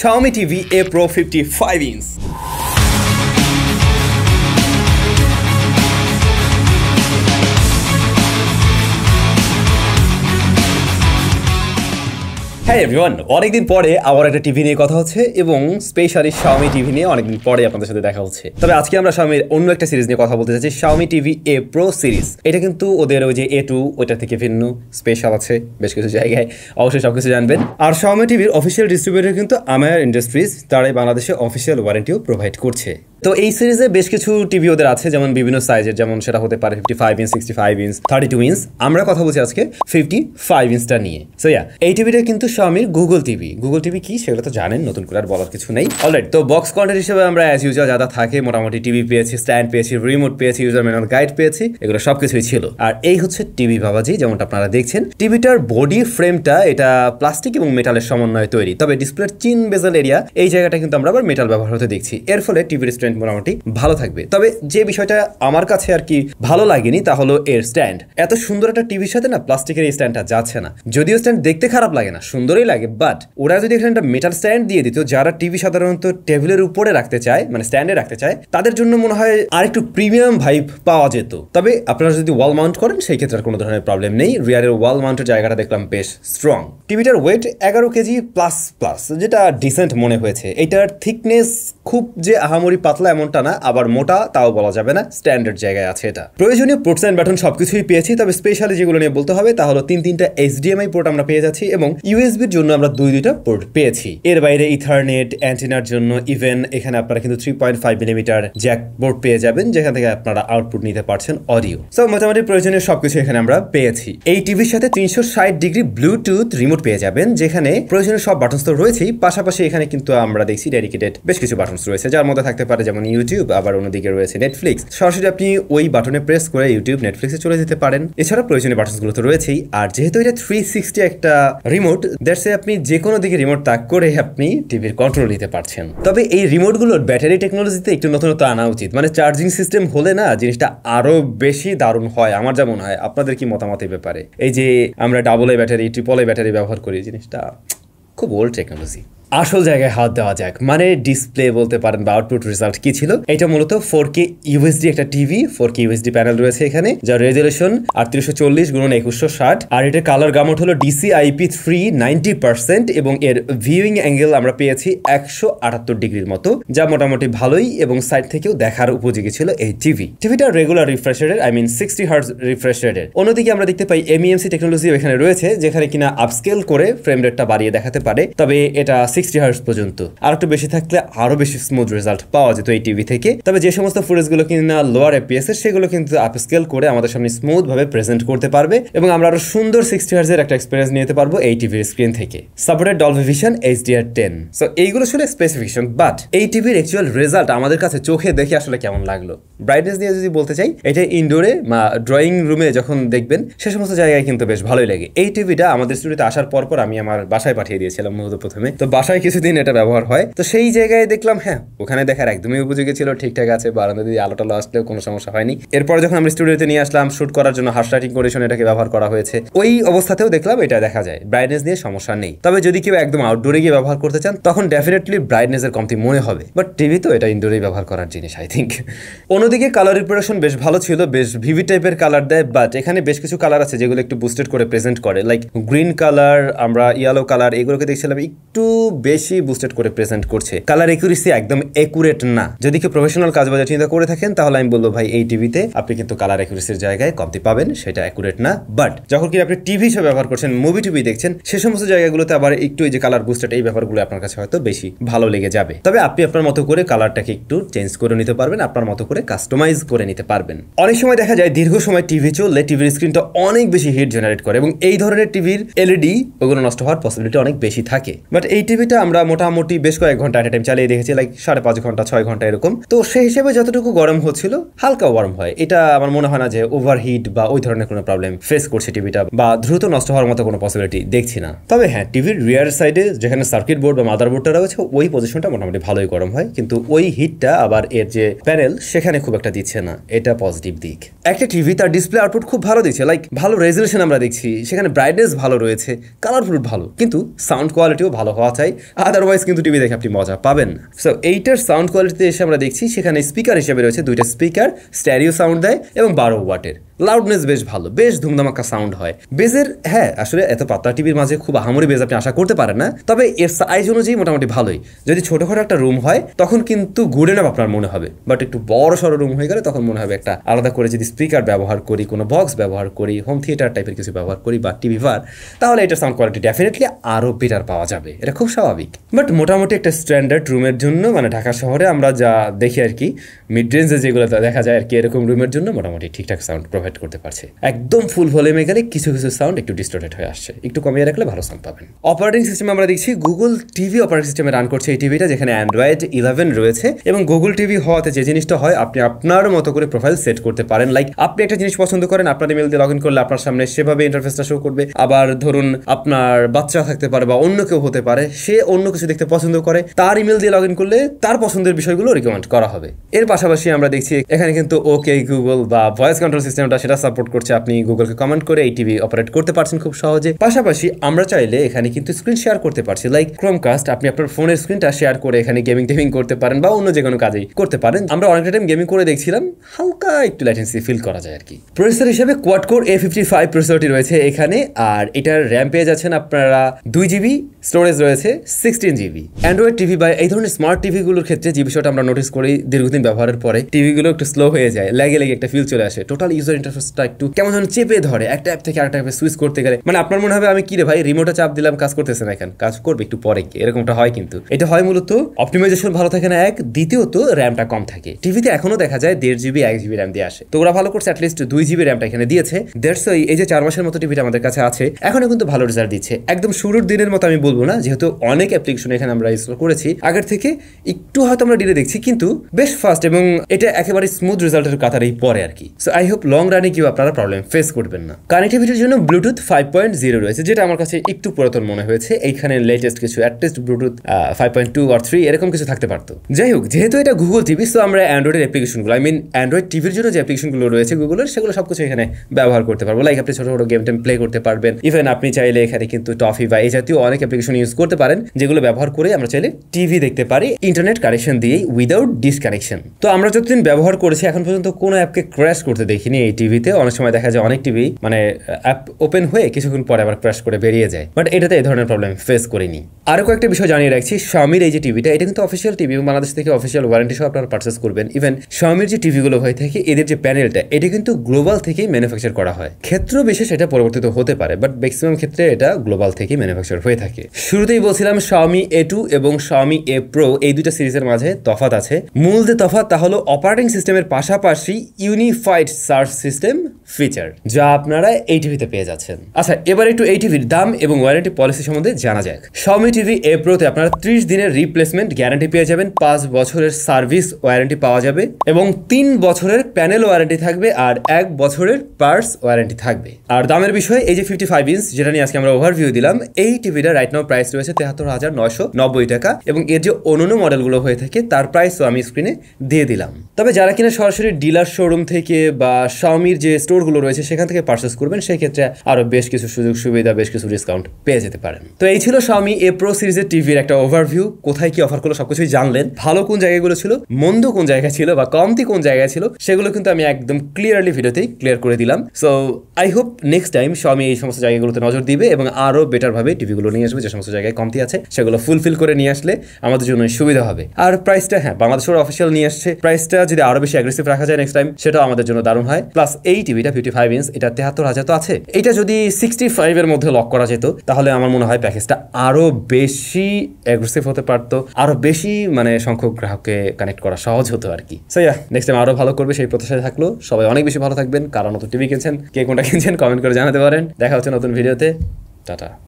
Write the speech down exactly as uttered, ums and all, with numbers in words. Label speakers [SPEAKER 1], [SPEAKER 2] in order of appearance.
[SPEAKER 1] Xiaomi T V A Pro fifty-five inch. Hey everyone, অনেকদিন পরে আবার একটা টিভি নিয়ে কথা হচ্ছে এবং স্পেশালি Xiaomi টিভি নিয়ে অনেকদিন পরে আপনাদের সাথে দেখা হচ্ছে। তবে আজকে আমরা Xiaomi অন্য একটা সিরিজ নিয়ে কথা বলতে যাচ্ছি, Xiaomi TV A Pro series. এটা কিন্তু ওদের ওই যে A two ওইটা থেকে ভিন্ন, স্পেশাল আছে বেশ কিছু জায়গায়, অবশ্যই সবকিছু জানবেন। আর Xiaomi টিভির অফিসিয়াল ডিস্ট্রিবিউটর কিন্তু আমায়ার ইন্ডাস্ট্রিজ, তারাই বাংলাদেশে অফিসিয়াল ওয়ারেন্টিও প্রোভাইড করছে। তো এই সিরিজে বেশ কিছু টিভি ওদের আছে, যেমন বিভিন্ন সাইজের, যেমন সেটা হতে পারে fifty-five inch, sixty-five inch, thirty-two inch। আমরা কথা বলছি আজকে fifty-five inchটা নিয়ে। সো ইয়া, এই টিভিটা কিন্তু Xiaomi Google TV. Google TV কি সেগুলো তো জানেন, নতুন করে আর বলার কিছু নেই। অলরাইট, তো বক্স কন্টেন্ট হিসেবে আমরা অ্যাজ ইউজুয়াল যা থাকে মোটামুটি টিভি পেয়েছি, স্ট্যান্ড পেয়েছি, রিমোট পেয়েছি, ইউজার ম্যানুয়াল গাইড পেয়েছি, এগুলো সবকিছুই ছিল। আর এই হচ্ছে টিভি বাবাজি, যেমনটা আপনারা দেখছেন। টিভিটার বডি ফ্রেমটা এটা প্লাস্টিক এবং মেটালের সমন্বয়ে তৈরি, তবে ডিসপ্লের চিন বেজেল এরিয়া এই জায়গাটা কিন্তু আমরা আবার মেটাল ব্যবহার হতে দেখছি। এর ফলে টিভির স্ট্রেন্থ মোটামুটি ভালো থাকবে। তবে যে বিষয়টা আমার কাছে আর কি ভালো লাগেনি তা হলো এর স্ট্যান্ড। এত সুন্দর একটা টিভির সাথে না প্লাস্টিকের এই স্ট্যান্ডটা যাচ্ছে না। যদিও স্ট্যান্ড দেখতে খারাপ লাগে না, সুন্দরই লাগে, বাট ওরা যদি এখানে একটা মেটাল স্ট্যান্ড দিয়ে দিত, যারা টিভি সাধারণত টেবিলের উপরে রাখতে চায়, মানে স্ট্যান্ডে রাখতে চায়, তাদের জন্য মনে হয় আরেকটু প্রিমিয়াম ভাইব পাওয়া যেত। তবে আপনারা যদি ওয়াল মাউন্ট করেন সেই ক্ষেত্রে কোনো ধরনের প্রবলেম নেই। রিয়ারের ওয়াল মাউন্টের জায়গাটা দেখলাম বেশ স্ট্রং। টিভিটার ওয়েট এগারো কেজি প্লাস প্লাস, যেটা ডিসেন্ট মনে হয়েছে। এটার থিকনেস খুব যে আহামরি পাতলা এমনটা না, আবার মোটা তাও বলা যাবে না, স্ট্যান্ডার্ড জায়গায় আছে এটা। প্রয়োজনীয় পোর্টস এন্ড বাটন সবকিছুই পেয়েছি, তবে স্পেশালি যেগুলো নিয়ে বলতে হবে তা হলো তিন তিনটা এইচডিএমআই পোর্ট আমরা পেয়ে যাচ্ছি এবং ইউএসবির জন্য আমরা দুই দুইটা পোর্ট পেয়েছি। এর বাইরে ইথারনেট, অ্যান্টিনার জন্য ইভেন এখানে আপনারা কিন্তু three point five millimetre jack board পেয়ে যাবেন, যেখান থেকে আপনারা আউটপুট নিতে পারছেন অডিও। সো মোটামুটি প্রয়োজনীয় সবকিছু এখানে আমরা পেয়েছি। এই টিভির সাথে তিনশো ষাট ডিগ্রি ব্লুটুথ রিমোট পেয়ে যাবেন, যেখানে প্রয়োজনীয় সব বাটনস তো রয়েছেই, পাশাপাশি এখানে কিন্তু আমরা দেখছি ডেডিকেটেড বেশ কিছু বাটনস রয়েছে, যার মধ্যে থাকতে পারে যেমন ইউটিউব, আবার অন্যদিকে রয়েছে নেটফ্লিক্স। সরাসরি আপনি ওই বাটনে প্রেস করে ইউটিউব, নেটফ্লিক্সে চলে যেতে পারেন। এছাড়া প্রয়োজনীয় বাটনসগুলো তো রয়েছেই। আর যেহেতু এটা থ্রি সিক্সটি একটা রিমোট, দ্যাটসে আপনি যে কোনো দিকে রিমোট তাক করে আপনি টিভির কন্ট্রোল নিতে পারছেন। তবে এই রিমোটগুলোর ব্যাটারি টেকনোলজিতে একটু নতুনত্ব আনা উচিত, মানে চার্জিং সিস্টেম হলে না জিনিসটা আরো বেশি দারুণ হয়। আমার যা মনে হয়, আপনাদের কি মতামত এই ব্যাপারে? এই যে আমরা double A battery, triple A battery ব্যবহার করি, জিনিসটা খুব ওল্ড টেকনোলজি। আসল জায়গায় হাত দেওয়া যাক, মানে ডিসপ্লে বলতে পারেন বা আউটপুট রেজাল্ট কি ছিল। এটা মূলত ফোর কে ইউএসডি একটা TV, four K UHD panel রয়েছে এখানে, যার রেজলিউশন আটত্রিশশো চল্লিশ গুণন একুশশো ষাট। আর এটার কালার গামট হলো DC IP three ninety percent এবং এর ভিউইং অ্যাঙ্গেল আমরা পেয়েছি একশো আটাত্তর ডিগ্রির মতো, যা মোটামুটি ভালোই এবং সাইড থেকেও দেখার উপযোগী ছিল এই টিভি। টিভিটা রেগুলার রিফ্রেশ রেটের, I mean sixty hertz refresh রেটের। অন্যদিকে আমরা দেখতে পাই এমইএমসি টেকনোলজি এখানে রয়েছে, যেখানে কিনা আপস্কেল করে ফ্রেম রেটটা বাড়িয়ে দেখাতে পারে, তবে এটা সিক্সটি হার্টজ পর্যন্ত। আর একটু বেশি থাকলে আরো বেশি স্মুথ রেজাল্ট পাওয়া যেত এই টিভি থেকে। তবে যে সমস্ত ফুটেজগুলো কিনা লোয়ার এপিএস এর, সেগুলো কিন্তু আপস্কেল করে আমাদের সামনে স্মুথ ভাবে প্রেজেন্ট করতে পারবে এবং আমরা আরো সুন্দর সিক্সটি হার্টজ এর একটা এক্সপেরিয়েন্স নিতে পারবো এই টিভির স্ক্রিন থেকে। Supported Dolby Vision, HDR ten. So এইগুলো ছিল স্পেসিফিকেশন, বাট এই টিভির অ্যাকচুয়াল রেজাল্ট আমাদের কাছে চোখে দেখে আসলে কেমন লাগলো। ব্রাইটনেস নিয়ে যদি বলতে চাই, এটা ইনডোরে বা ড্রয়িং রুমে যখন দেখবেন সে সমস্ত জায়গায় কিন্তু বেশ ভালোই লাগে। এই টিভিটা আমাদের স্টুডিওতে আসার পর পর আমি আমার বাসায় পাঠিয়ে দিয়েছিলাম মূলত প্রথমে, তো বাসায় কিছুদিন এটা ব্যবহার হয়। তো সেই জায়গায় দেখলাম হ্যাঁ, ওখানে দেখার একদমই উপযোগী ছিল, ঠিকঠাক আছে, বারান্দা দিয়ে আলো টালো আসলেও কোনো সমস্যা হয়নি। এরপর যখন আমরা স্টুডিওতে নিয়ে আসলাম শুট করার জন্য, হার্শ লাইটিং কন্ডিশন এটাকে ব্যবহার করা হয়েছে, ওই অবস্থাতেও দেখলাম এটা দেখা যায়, ব্রাইটনেস নিয়ে সমস্যা নেই। তবে যদি কেউ একদম আউটডোরে গিয়ে ব্যবহার করতে চান, তখন ডেফিনেটলি ব্রাইটনেসের কমতি মনে হবে, বাট টিভি তো এটা ইনডোরেই ব্যবহার করার জিনিস আই থিঙ্ক। অন্যদিকে কালার রিপ্রেজেন্টেশন বেশ ভালো ছিল, বেশ ভিভি টাইপের কালার দেয়, বাট এখানে বেশ কিছু কালার আছে যেগুলো একটু বুস্টেড করে প্রেজেন্ট করে, লাইক গ্রিন কালার, আমরা ইয়েলো কালার, এগুলোকে দেখছিলাম একটু বেশি বুস্টেড করে প্রেজেন্ট করছে। কালার একুরেসি একদম একুরেট না। যদি কেউ প্রফেশনাল কাজ বাজার চিন্তা করে থাকেন, তাহলে আমি বলবো ভাই এই টিভিতে আপনি কিন্তু কালার একুরেসির জায়গায় কমতি পাবেন, সেটা একুরেট না। বাট যখন কি আপনি টিভি হিসেবে ব্যবহার করছেন, মুভি টিভি দেখছেন, সে সমস্ত জায়গাগুলোতে আবার একটু এই যে কালার বুস্টেড, এই ব্যাপারগুলো আপনার কাছে হয়তো বেশি ভালো লেগে যাবে। তবে আপনি আপনার মতো করে কালারটাকে একটু চেঞ্জ করে নিতে পারবেন, আপনার মতো করে কাস্টমাইজ করে নিতে পারবেন। অনেক সময় দেখা যায় দীর্ঘ সময় টিভি চললে টিভির স্ক্রিনটা অনেক বেশি হিট জেনারেট করে এবং এই ধরনের টিভির এলইডি ওগুলো নষ্ট হওয়ার পসিবিলিটি অনেক বেশি থাকে। বাট এই টিভিটা আমরা মোটামুটি বেশ কয়েক ঘন্টা এট এ টাইম চালিয়ে দেখেছি, লাইক সাড়ে পাঁচ ঘন্টা ছয় ঘন্টা এরকম। তো সেই হিসেবে যতটুকু গরম হচ্ছিল হালকা ওয়ার্ম হয়, এটা আমার মনে হয় না যে ওভারহিট বা ওই ধরনের কোনো প্রবলেম ফেস করছে টিভিটা, বা দ্রুত নষ্ট হওয়ার মতো কোনো পসিবিলিটি দেখছি না। তবে হ্যাঁ, টিভির রিয়ার সাইডে যেখানে সার্কিট বোর্ড বা মাদার বোর্ডটা রয়েছে, ওই পজিশনটা মোটামুটি ভালোই গরম হয়, কিন্তু ওই হিটটা আবার এর যে প্যানেল সেখানে খুব একটা দিচ্ছে না, এটা পজিটিভ দিক। একটা টিভি তার ডিসপ্লে আউটপুট খুব ভালো দিচ্ছে, লাইক ভালো রেজলিউশন আমরা দেখছি, সেখানে ব্রাইটনেস ভালো রয়েছে, কালারফুল ভালো, কিন্তু সাউন্ড কোয়ালিটিও ভালো হওয়া চাই, আদারওয়াইজ কিন্তু টিভি দেখে আপনি মজা পাবেন না। সো এইটার সাউন্ড কোয়ালিটিতে এসে আমরা দেখছি সেখানে স্পিকার হিসেবে রয়েছে দুইটা স্পিকার, স্ট্যারিও সাউন্ড দেয় এবং বারো ওয়াটের। লাউডনেস বেশ ভালো, বেশ ধুমধামাক্কা সাউন্ড হয়। বেজের হ্যাঁ আসলে এত পাতলা টিভির মাঝে খুব আহামরি বেজ আপনি আশা করতে পারেন না, তবে এর সাইজ অনুযায়ী মোটামুটি ভালোই। যদি ছোটখাটো একটা রুম হয় তখন কিন্তু গুড এনাফ আপনার মনে হবে, বাট একটু বড় সড়ো রুম হয়ে গেলে তখন মনে হবে একটা আলাদা করে যদি স্পিকার ব্যবহার করি, কোনো বক্স ব্যবহার করি, হোম থিয়েটার টাইপের কিছু ব্যবহার করি বা টিভি ভার, তাহলে এটার সাউন্ড কোয়ালিটি ডেফিনেটলি আরও বেটার পাওয়া যাবে, এটা খুব স্বাভাবিক। বাট মোটামুটি একটা স্ট্যান্ডার্ড রুমের জন্য, মানে ঢাকা শহরে আমরা যা দেখি আর কি, মিড রেঞ্জে যেগুলো দেখা যায় আর কি, এরকম রুমের জন্য মোটামুটি ঠিকঠাক সাউন্ড প্রোভাইড করতে পারছে। একদম ফুল ভলিউমে গেলে কিছু কিছু সাউন্ড একটু ডিস্টর্টেড হয়ে আসছে, একটু কমিয়ে রাখলে ভালো সাউন্ড পাবেন। অপারেটিং সিস্টেম আমরা দেখছি গুগল টিভি অপারেটিং সিস্টেমে রান করছে এই টিভিটা, যেখানে অ্যান্ড্রয়েড ইলেভেন রয়েছে। এবং গুগল টিভি হওয়াতে যে জিনিসটা হয়, আপনি আপনার মতো করে প্রোফাইল সেট করতে পারেন। লাইক আপনি একটা জিনিস পছন্দ করেন, আপনার ইমেল দিয়ে লগ ইন করলে আপনার সামনে সেভাবে ইন্টারফেসটা শো করবে। আবার ধরুন আপনার বাচ্চা থাকতে পারে বা অন্য কেউ হতে পারে, সে অন্য কিছু দেখতে পছন্দ করে, তার ইমেল দিয়ে লগ ইন করলে তার পছন্দের বিষয়গুলো রিকমেন্ড করা হবে। এর পাশাপাশি আমরা দেখছি এখানে কিন্তু ওকে গুগল বা ভয়েস কন্ট্রোল সিস্টেমটা সেটা সাপোর্ট করছে। আপনি গুগলকে কমেন্ট করে এই টিভি অপারেট করতে পারছেন খুব সহজে। পাশাপাশি আমরা চাইলে এখানে কিন্তু স্ক্রিন শেয়ার করতে পারছি, লাইক ক্রোমকাস্ট। আপনি আপনার ফোনের স্ক্রিনটা শেয়ার করে এখানে গেমিং টেমিং করতে পারেন বা অন্য যে কোনো কাজেই করতে পারেন। আমরা অনেকটা টাইম গেমিং করে দেখছিলাম, হালকা একটু ল্যাটেন্সি ফিল করা যায় আর কি। প্রসেসর হিসেবে quad core A fifty five প্রসেসরটি রয়েছে এখানে, আর এটার র্যাম পেয়ে যাচ্ছেন আপনারা দুই জিবি, স্টোরেজ রয়েছে সিক্সটিন জিবি। অ্যান্ড্রয়েড টিভি বা এই ধরনের স্মার্ট টিভিগুলোর ক্ষেত্রে যে বিষয়টা আমরা নোটিস করি, দীর্ঘদিন ব্যবহারের পরে টিভিগুলো একটু স্লো হয়ে যায়, লেগে লেগে একটা ফিল চলে আসে, টোটাল ইউজার ইন্টারফেসটা একটু কেমন যেন চেপে ধরে একটা অ্যাপ থেকে আরেকটা অ্যাপে সুইচ করতে গেলে। মানে আপনার মনে হবে আমি কি রে ভাই, রিমোটে চাপ দিলাম কাজ করতেছে না, এখন কাজ করবে একটু পরে কি, এরকমটা হয়। কিন্তু এটা হয় মূলত অপটিমাইজেশন ভালো থাকে না এক, দ্বিতীয়ত র্যামটা কম থাকে। টিভিতে এখনো দেখা যায় দেড় জিবি এক জিবি র্যাম দিয়ে আসে, তো ওরা ভালো করছে অ্যাটলিস্ট দুই জিবি র্যামটা এখানে দিয়েছে। দ্যাটস ওয়াই এই যে চার মাসের মতো টিভিটা আমাদের কাছে আছে, এখনো কিন্তু ভালো রেজাল্ট দিচ্ছে। একদম শুরুর দিনের মতো আমি বলবো না, যেহেতু অনেক অ্যাপ্লিকেশন এখানে আমরা ইনস্টল করেছি আগের থেকে, একটু হয়তো আমরা ডিলে দেখছি, কিন্তু বেশ ফাস্ট এবং এটা একেবারে স্মুথ রেজাল্টের কাতারেই পরে আর কি। সো আই হোপ লং রানে কেউ আপনারা প্রবলেম ফেস করবেন না। কানেক্টিভিটির জন্য ব্লুটুথ ফাইভ পয়েন্ট জিরো রয়েছে, যেটা আমার কাছে একটু পুরাতন মনে হয়েছে। এইখানে লেটেস্ট কিছু at least Bluetooth five point two আর থ্রি এরকম কিছু থাকতে পারতো। যাই হোক, যেহেতু এটা গুগল টিভি, সো আমরা অ্যান্ড্রয়েডের অ্যাপ্লিকেশনগুলো, আই মিন অ্যান্ড্রয়েড টিভির জন্য যে অ্যাপ্লিকেশনগুলো রয়েছে গুগলের, সেগুলো সবকিছু এখানে ব্যবহার করতে পারবো। লাইক আপনি ছোট ছোট গেম টেম প্লে করতে পারবেন। ইভেন আপনি চাইলে এখানে কিন্তু টফি বা এই জাতীয় অনেক অ্যাপ্লিকেশন ইউজ করতে পারেন, যেগুলো ব্যবহার করে আমরা চাইলে টিভি দেখতে পারি ইন্টারনেট কানেকশন দিয়েই, উইদাউট ডিসকানেকশন। তো আমরা যতদিন ব্যবহার করেছি এখন পর্যন্ত কোনো অ্যাপকে ক্র্যাশ করতে দেখিনি এই টিভিতে। অনেক সময় দেখা যায় অনেক টিভি মানে অ্যাপ ওপেন হয়ে কিছুক্ষণ পরে আবার ক্র্যাশ করে বেরিয়ে যায়, বাট এটাতে এই ধরনের প্রবলেম ফেস করিনি। আরও কয়েকটা বিষয় জানিয়ে রাখছি, Xiaomiর এই যে টিভিটা, এটা কিন্তু অফিসিয়াল টিভি এবং বাংলাদেশ থেকে অফিসিয়াল ওয়ারেন্টি সহ আপনারা পারচেস করবেন। ইভেন Xiaomiর যে টিভিগুলো হয়ে থাকে, এদের যে প্যানেলটা, এটা কিন্তু গ্লোবাল থেকেই ম্যানুফ্যাকচার করা হয়। ক্ষেত্র বিশেষ এটা পরিবর্তিত হতে পারে, বাট ম্যাক্সিমাম ক্ষেত্রে এটা গ্লোবাল থেকেই ম্যানুফ্যাকচার হয়ে থাকে। শুরুতেই বলছিলাম Xiaomi এ টু এবং Xiaomi এ Pro এই দুইটা সিরিজের মাঝে তফাৎ আছে। মূল যে তফাৎ তা হলো অপারেটিং সিস্টেমের পাশাপাশি ইউনিফাইড সার্চ সিস্টেম ফিচার, যা আপনারা এই টিভিতে পেয়ে যাচ্ছেন। আচ্ছা, এবার একটু এই টিভির দাম এবং ওয়ারেন্টি পলিসি সম্বন্ধে জানা যাক। Xiaomi টিভি এ Proতে আপনারা ত্রিশ দিনের রিপ্লেসমেন্ট গ্যারান্টি পেয়ে যাবেন, পাঁচ বছরের সার্ভিস ওয়ারেন্টি পাওয়া যাবে এবং তিন বছরের প্যানেল ওয়ারেন্টি থাকবে আর এক বছরের পার্টস ওয়ারেন্টি থাকবে। আর দামের বিষয়ে এই যে ফিফটি ফাইভ ইঞ্চ যেটা নিয়ে আজকে আমরা ওভারভিউ দিলাম, এই টিভিটা রাইট নাও প্রাইস রয়েছে তেহাত্তর হাজার নয়শো নব্বই টাকা এবং এর যে অন্যান্য মডেলগুলো হয়ে থাকে তার প্রাইসও আমি স্ক্রিনে দিয়ে দিলাম। তবে যারা কিনা সরাসরি ডিলার শোরুম থেকে বা Xiaomiর যে স্টোরগুলো রয়েছে সেখান থেকে পারচেস করবেন, সেই ক্ষেত্রে আরো বেশ কিছু সুযোগ সুবিধা, বেশ কিছু ডিসকাউন্ট পেয়ে যেতে পারেন। তো এই ছিল Xiaomi এ Pro সিরিজের টিভির একটা ওভারভিউ। কোথায় কি অফার করলো সবকিছুই জানলেন, ভালো কোন জায়গাগুলো ছিল, মন্দ কোন জায়গা ছিল বা কমতি কোন জায়গায় ছিল, সেগুলো কিন্তু আমি একদম ক্লিয়ারলি ভিডিওতেই ক্লিয়ার করে দিলাম। So I hope next time Xiaomi এই সমস্ত জায়গাগুলোতে নজর দিবে এবং আরো বেটার ভাবে টিভিগুলো নিয়ে আসবে। যে সমস্ত জায়গায় কমতি আছে সেগুলো ফুলফিল করে নিয়ে আসলে আমাদের জন্য সুবিধা হবে। আর প্রাইসটা, হ্যাঁ, বাংলাদেশের অফিসিয়াল নিয়ে আসছে, প্রাইসটা যদি আরো বেশি অ্যাগ্রেসিভ রাখা যায় নেক্সট টাইম, সেটাও আমাদের জন্য দারুণ হয়। প্লাস এই টিভিটা ফিফটি ফাইভ ইঞ্চ, এটা তেহাত্তর হাজার তো আছে, এটা যদি সিক্সটি ফাইভ এর মধ্যে লক করা যেত তাহলে আমার মনে হয় প্যাকেজটা আরো বেশি অ্যাগ্রেসিভ হতে পারতো, আরো বেশি মানে সংখ্যক গ্রাহককে কানেক্ট করা সহজ হতো আর কি। সো ইয়া, নেক্সট টাইম আরো ভালো করবে সেই প্রত্যাশায় থাকলো। সবাই অনেক বেশি ভালো থাকবেন। কারণ নতুন টিভি কিনছেন, কে কোনটা কিনছেন কমেন্ট করে জানাতে পারেন। দেখা হচ্ছে নতুন ভিডিওতে। টাটা।